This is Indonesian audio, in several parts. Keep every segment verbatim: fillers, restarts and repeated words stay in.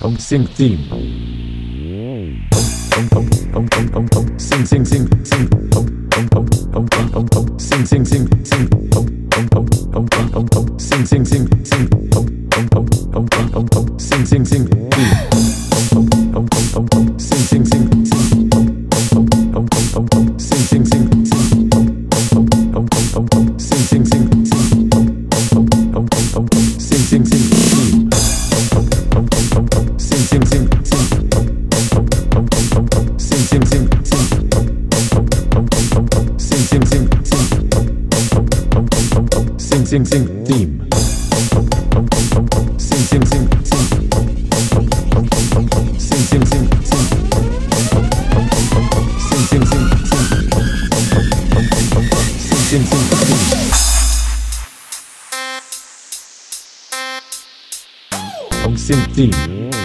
Sing theme. Sing sing sing sing. Sing sing sing sing. Sing sing sing sing. Sing sing sing theme. Sing sing sing sing. Sing sing sing sing. Sing sing sing sing. Sing sing sing sing theme. Sing sing sing sing. Sing sing sing sing. Sing sing sing sing. Sing sing sing theme. Sing sing sing sing. Sing sing sing sing. Sing sing sing sing. Sing sing sing theme. Sing theme.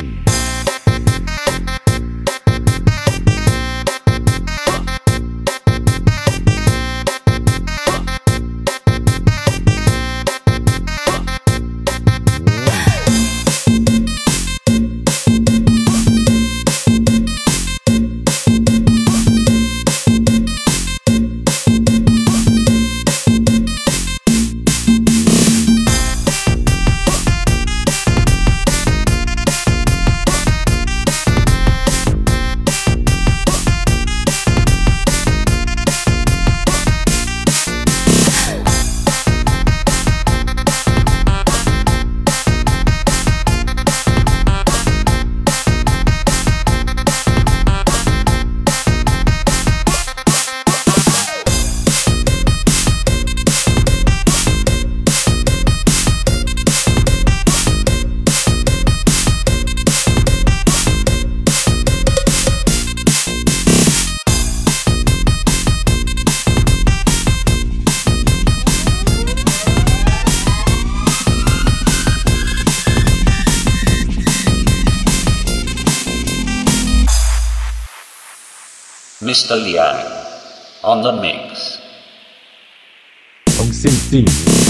Mister Liang on the mix. Sing theme.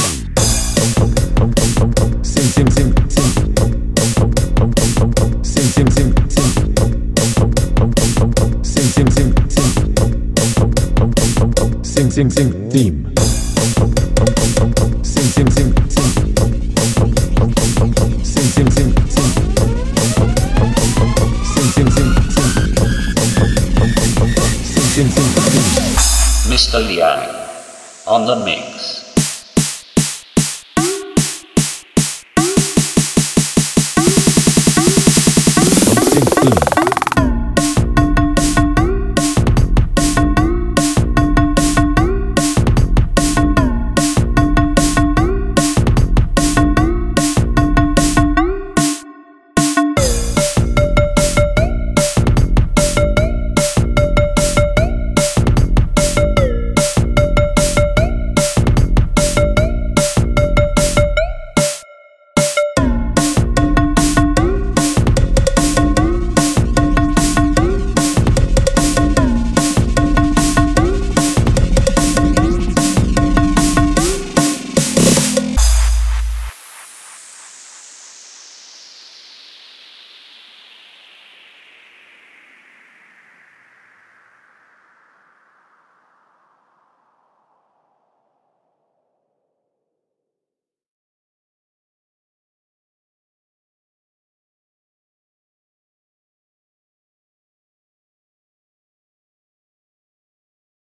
Sing sing sing sing. Sing sing sing sing. Sing sing sing sing. Sing sing sing theme. Sing sing sing sing. Sing sing sing sing. Sing sing sing sing. Mister Liang on the mix.